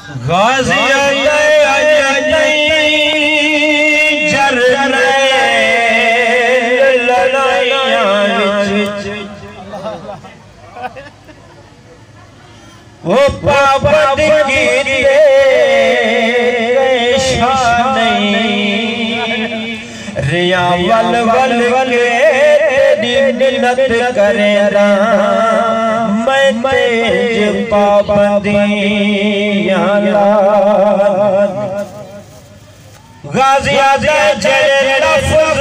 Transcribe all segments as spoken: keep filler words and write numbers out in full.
गाजी वो पापद की रिया वल वल वल मिन्नत करेगा मैं तेज पाबंदियां गाजी लफ्ज़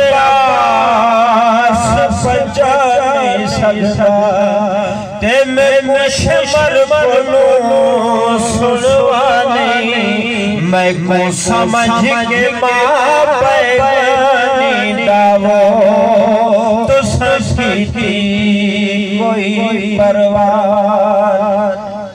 अब्बास बचा नहीं सकता ते मैं मुशमर मनो सुनवानी मैं को समझ के माँ पैगानी दावो तो सस्ती कोई परवाह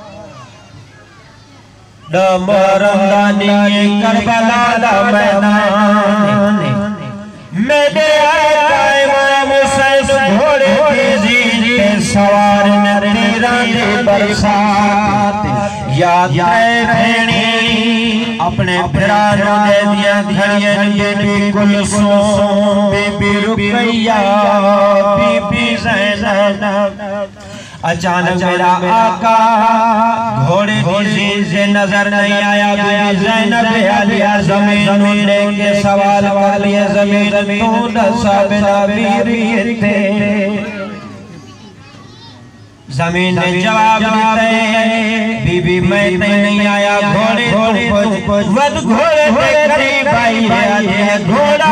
डमरंदानी करबला दा मैदान मेरे आका इमाम हुसैन घोड़े की जीन पे सवार तेरा दे बरसात याद है भेणी अपने बिरानो दे दिया घड़ियां बीबी कुलसूम बीबी रुकैया बीबी ज़ैनब अचानक मेरा आका घोड़े की जीन से नजर नहीं आया बीबी ज़ैनब आलिया जमीन लेके सवाल कर लिया जमीन तू दसा बिना बीबी थे जमीन ने जवाब दिया बीबी मैं नहीं आया घोड़े वद घोड़े के करीब आई है घोड़ा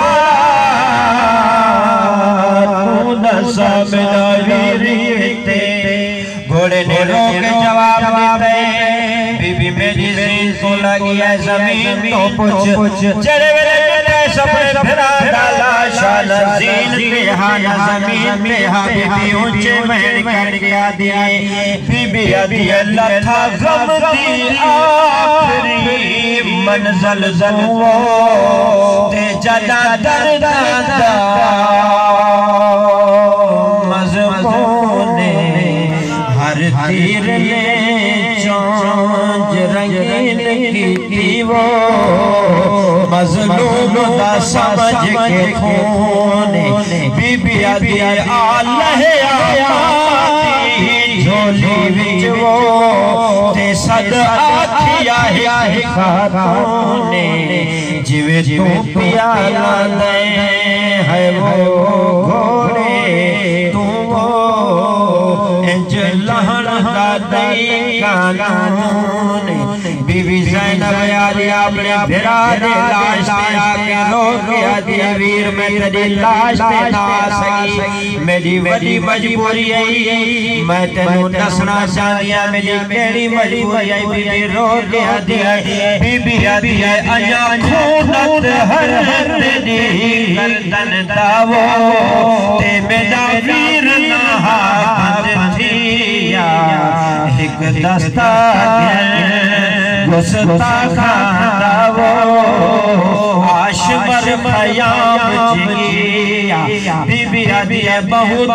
तू दसा बिना बीबी थे घोड़े ने रोक के जवाब दिया बीबी मेरी जीन को लगी है जमीन तो पूछ चढ़े सपने फिरा डाला शान जीन के हान जमीन पे हा बीबी ऊंचे महल कर गया दिए बीबी अभी अल्लाह था गम दी आखिरी मंजिल जलवो ते जदा दर्द दा मज़मून हर तीर ले चोंज रंगीन की वो मज़लूम दा समझ के खून बीबी आदि आलह आती झोली विच वो ते सद आखिया है खातून जिवे तू प्याला दे है वो घोड़े तू वो इंज लहन दा दई कानून बीबी ज़ैनब आलिया अपने भिरा दे लाश पे आके रो गया दिया वीर मैं तेरी लाश पे ना सकी मेरी वडी मजबूरी आई मैं तेनू दसना चाहनिया मेरी केड़ी मजबूरी आई बीबी रो गया दिया बीबी आदि अया खूनत हर दी गर्दन दावो ते मेरा वीर ना हाथ थिया एक दस्ता गुस्ताखा वो आशमर खयाम जिया बीबी आदि बहुत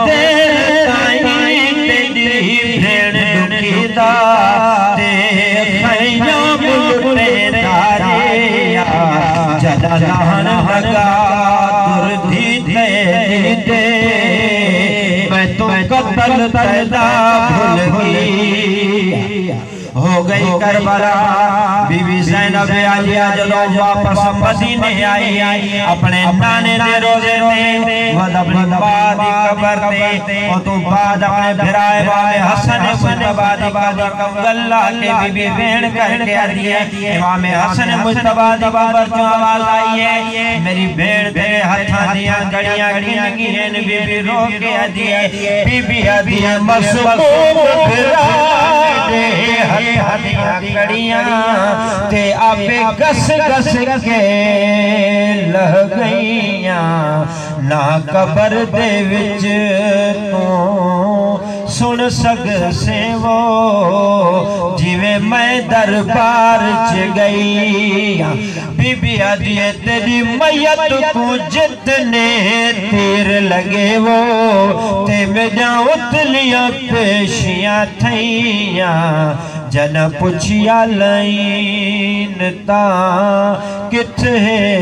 तेरी भेड़ दुखीदा ते खयाम लुटे तारिया जदा लहन लगा दुर्धी दे दे मैं तो कत्ल पैदा भूल गई हो गई करबला बीबी ज़ैनब आलिया जब वापस मदीने आई अपने नाने दे रोजे ते वद अपनी बाद कब्र ते और तो बाद अपने भिराए वाले हसन मुस्तफा दी कब्र कंगल्ला के बीबी भेड़ करके आती है इमाम हसन मुस्तफा दी कब्र जो आवाज आई है मेरी भेड़ तेरे हाथां दियां गड़ियां गड़ियां की हैं बीबी रो के आती है बीबी आती है मसबूब भिरा दे हदियां कड़ियां ते आपे गस गस के लह गईयां ना कबर दे विच तू सुन सक से वो जिवे मैं दरबार च गई बीबी आदि तेरी मैयत को जितने तीर लगे वो ते मेरा उतलियां पेशियां थैया जन पुछिया लईन ता किथे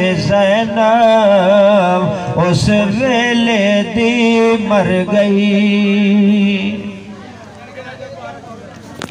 ज़ैनब, उस वेले दी मर गई।